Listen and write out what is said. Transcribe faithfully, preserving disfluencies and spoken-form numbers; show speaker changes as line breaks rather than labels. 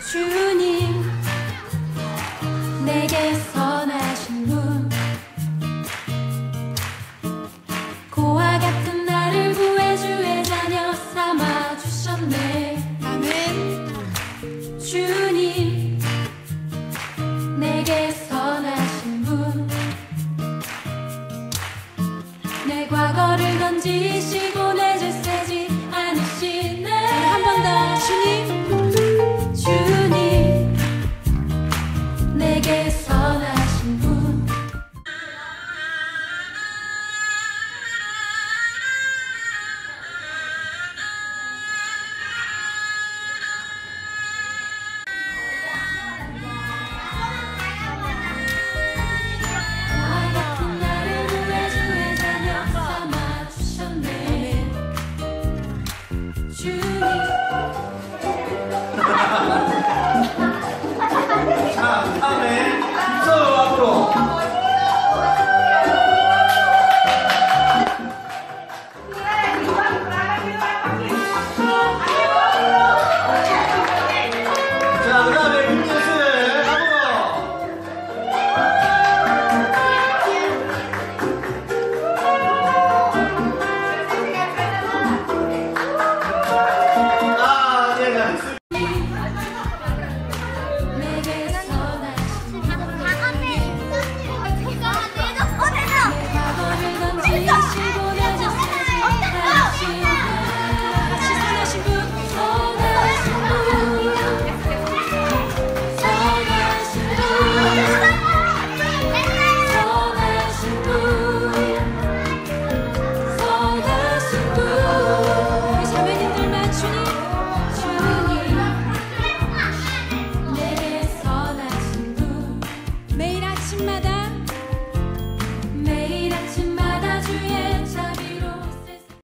주님 내게 선하신 분 고와 같은 나를 구해 주의 자녀 삼아 주셨네. 아멘. 주님 내게 선하신 분 내 과거를 던지시고 내 죄 세지 않으시네. 한 번 더. 주님 주님 내게 선하신 분 고와 같은 나를 구해 주의 자녀 삼아 주셨네. 주님
자, 다음에 김서우 앞으로. 자, 그 다음에 김예슬 앞으로. 아, 네, 네.
내게 선하신 과거를 던지시고 내 죄 세지 않으시네. 같이 선하신 분 선하신 분 선하신 분 선하신 분 선하신 분 우리 자매님들만 주님 주님 내게 선하신 분 매일 아침마다